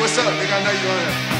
what's up, nigga? I know you on there.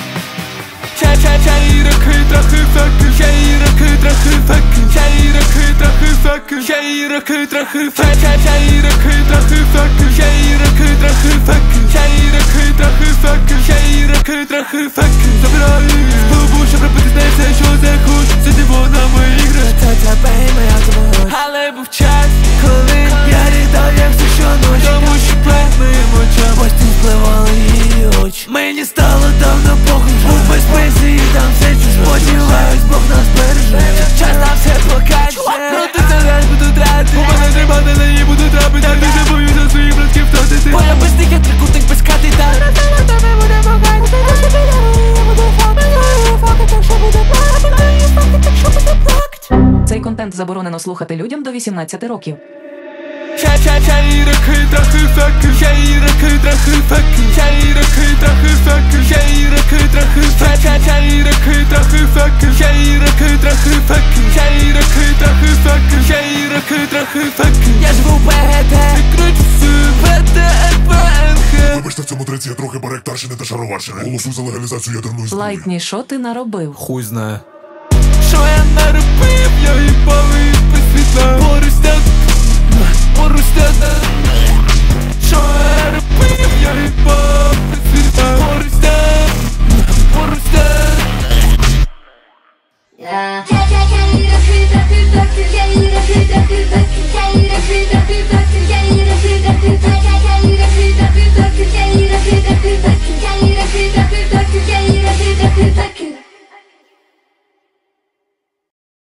Чай трохи факи, чай трохи факи, чай трохи факи, чай трохи факи, чай трохи факи, чай трохи факи, чай трохи факи, чай трохи факи. Забираю спробу, щоб робити з нею все, що захочу. Це вона моя ігра, та бей моя заборона. Але був час, коли я літав як за щоночі, тому що плет моїм очам постійно спливали її очі. Мені стало давно похуй, був в безпеці і там все чужо. Сподіваюсь, Бог нас береже, час нам все покаже. Проти це раз буду тратити, у мене тримати, на її буду трапити. Я дуже боюся своїх братків втратити. Бо я без них, я трикутник без кати, так. Ми будемо гайти, я буду факти, так що буде плакати, так що буде плакати. Цей контент заборонено слухати людям до 18 років. Чай трохи факи, чай трохи факи, чай трохи факи, чай трохи факи, чай трохи факи, чай трохи факи, чай трохи факи, чай трохи факи. Я живу в ПГТ, кручу ВТ, ПНХ. Вибачте, в цьому треці я трохи баректарщини та шароварщини. Голосую за легалізацію ядерної зброї. Лайтні, що ти наробив? Хуй знає. Що я наробив, я їбавий без світла. Що я робив, я їбав без світла.